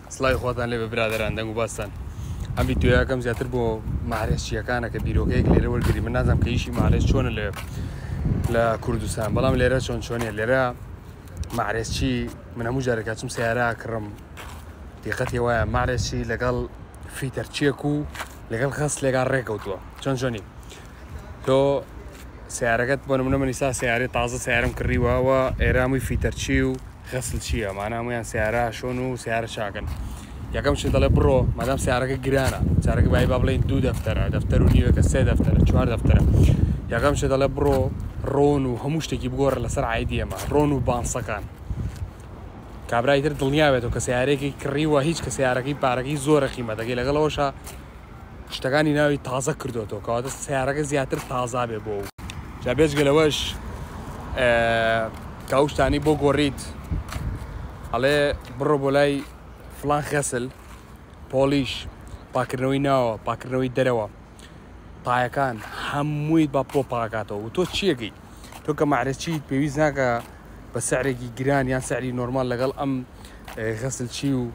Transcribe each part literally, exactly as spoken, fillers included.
سڵای خۆتان لێ بە برادەران دەنگ و باستان ئەم ڤیدیۆیەکەم زیاتر بۆ مارێزچیەکانە کە بیرۆکەیەک لێرە وەرگری من نازانم کە ئیشی مارێز چۆنە لێ لە کوردستان بەڵام لێرە چۆن چۆنیە لێرە مارێزچی من هەموو جارێک چوم سیارە کڕم دیقەتی وایە مارێزچی لەگەڵ فیتەرچیەک و لەگەڵ خەسلێکان ڕێکەوتووە چۆن چۆنی تۆ سیارەکەت بۆ نمونە من ئیستا سیارەی تازە سیارەم کڕیوەوە ئێرە هەمووی فیتەرچی و خەسل چییە مانە هەمویان سیارە شۆن و سیارە چاکن یەکەم شت دەڵێ بڕۆ مادام سیارەکە گرانە چارەکە بای با بڵێن دوو دەفتەرە دەفتەر و نیوەکە سێ دەفتەرە چوار دەفتەرە یەکەم شت دەڵێ بڕۆ ڕۆن و هەموو شتێکی بگۆڕە لەسەر عایدی ئەمە ڕۆن و بانسەکان کابرای تر دڵنیا بێتەوە کە سیارەیەکی کڕیوە هیچ کە سیارەکەی پارەکەی زۆرە قیمەتەکەی لەگەڵەوەشە شتەکانی ناوی تازە کردوێتەوە کەواتە سیارەکە زیاتر تازا بێ بۆ جا بێجگەلەوەش کە ئەو شتانی بۆ گۆڕیت ئەڵێ بڕۆ بۆ لای فڵان خەسل پۆلیش پاکردنەوەی ناوە پاکردنەوەی دەرەوە تایەکان هەمووی بە پۆ پاکاتەوە و تۆ چیەکەی تۆ کە مارێزچیت پێویست ناکە بە سعرێکی گران یان سعری نۆرمال لەگەڵ ئەم خەسلچی و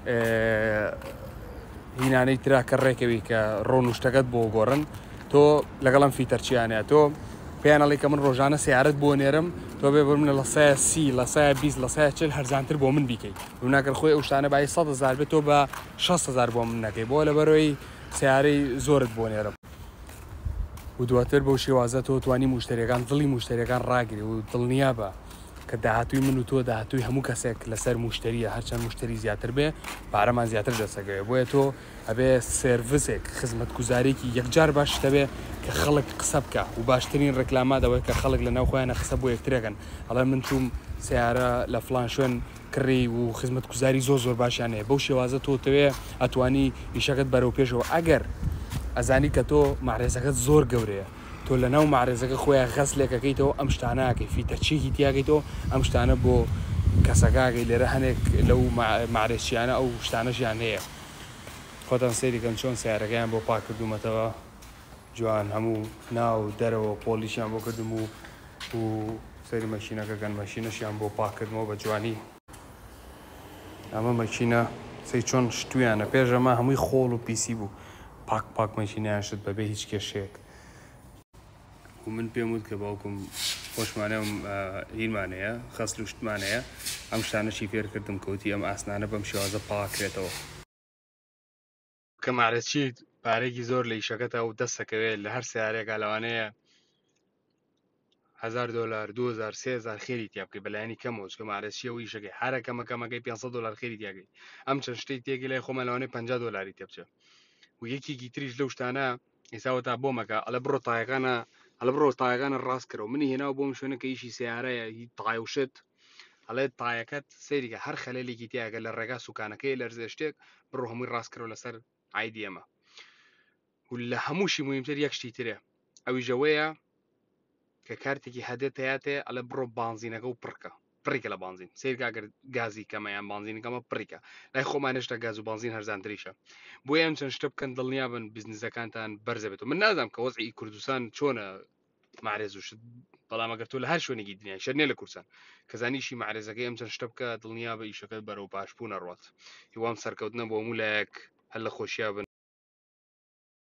هینانەی ترا کە ڕێکەوی کە ڕۆن و شتەکەت بۆ گۆڕن تۆ لەگەڵ ئەم فیتەرچیانەیە تۆ پێیانەڵی کە من ڕۆژانە سیارەت بۆ نێرم تۆ بێ بۆ منە لە سایە سی لە سایە بیست لە سایە چل هەرزانتر بۆ من بیکەیت و ناکرد خۆی ئەو شتانە بای سەد هەزار بێت تۆ بە شەست هەزار بۆ من نەکەی بۆ لەبەرەوەی سیارەی زۆرت بۆ نێرم و دواتر بەو شێوازە تۆ توانی موشتەریەکان دڵی موشتەریەکان ڕاگری و دڵنیا بە کە داهاتووی من و تۆ داهاتووی هەموو کەسێک لەسەر موشتەریە هەرچەند موشتەری زیاتر بێ پارەمان زیاتر دەسەگەوێ بۆیە تۆ ئەبێ سێرڤسێک خزمەتگوزارێکی یەکجار باشتە بێ کە خەڵک قسە بکە و باشترین ڕێکلامادەوەی کە خەڵک لە ناو خۆیانە قسە بۆ یەکترەکەن ئەڵێ من چوم سیارە لە فڵان شوێن کڕی و خزمەتگوزاری زۆر زۆر باشیان هەیە بەو شێوازە تۆ تەوێ ئەتوانی ئیشەکەت بەرەو پێشەوە ئەگەر ئەزانی کە تۆ مارێزەکەت زۆر گەورەیە تۆ لە ناو مارێزەکە خۆیان خەسلێکەکەیتەوە ئەم شتانەکەی فیتەرچێکی تیاگەیتەوە ئەم شتانە بۆ کەسەکەگەی لێرە هەنێک لەو مارێزیانە ئەو شتانەشیان هەیە خۆتان سەیریکەن چۆن سیارەکەیان بۆ پاک کردومەتەوە جوان هەموو ناو دەرەوە پۆلیشیان بۆ کردم و و سەری مەشینەکەگەن مەشینەشیان بۆ پاکردنەوە بە جوانی ئەمە مەشینە سەی چۆن شتویانە پێش ئەمە هەمووی خۆڵ و پیسی بوو پاک پاک مەشینیان شت بەبێ هیچ کێشەیەک و من پێم وت کە باوکم خۆشمانە هینمانەیە خەسل و شتمانەیە ئەم شتانەشی فێر کردم کەوتی ئەم ئاسنانە بەم شێوازە پاکرێتەوە کە مارێزچیت پارێکی زۆر لە ئیشەکەتە و دەستەکەوێت لە هەر سیارێکا لەوانەیە هەزار دۆلار دوو هەزار سێ هەزار خێری تیا بکەی بەلایانی کەمەوە چکە مارێزچیە و ئیشەکەی هەرە کەمەکەمەکەی پێنجسەد دۆلار خێری تیاگەی ئەم چەند شتێک تێکی لای خۆمە لەوانەیە پەنجا دۆلاری تێ بچێ و یەکێکی تریش لەو شتانە ئێساوە تا بۆ مەکە ئەلە بڕۆ تایەکانە ئەلە بڕۆ تایەکانە ڕاست کردەوە منی هێناوە بۆم شوێنە کە ئیشی سیارەیە هی تای و شت ئەڵێ تایەکەت سەیریکە هەر خەلەلێکی تیاگە لە ڕێگا سوکانەکەی لەرزێ شتێک بڕۆ هەمووی ڕاست کردەوە لەسەر عایدی ئەمە و لە هەمووشی مهمتر یەک شتی ترێ ئەویش ئەوەیە کە کارتێکی هەدێت هەیەتێ ئەلە بڕۆ بانزینەکە و پڕکە پڕیکە لە بانزین سیرگاگەر گازی کەمەیان بانزینەکەمە پڕیکە لای خۆمانشتە گاز و بانزین هەرزانتریشە بۆیە ئەم چەند شتە بکەن دڵنیا بن بیزنسەکانتان بەرزە بێتەوە من نازانم کە وەزعی کوردستان چۆنە مارێز و شت بەڵام ئەگەر تۆ لە هەر شوێنێکی دنیا شەر نێ لە کورسان کەزانیشی مارێزەکەی ئەم چەند شتە بکە دڵنیا بە ئیشەکەت بەرەو پاشبوو نەڕوات هیوام سەرکەوتنە بۆ هەموو لایەک هەر لە خۆشییا بن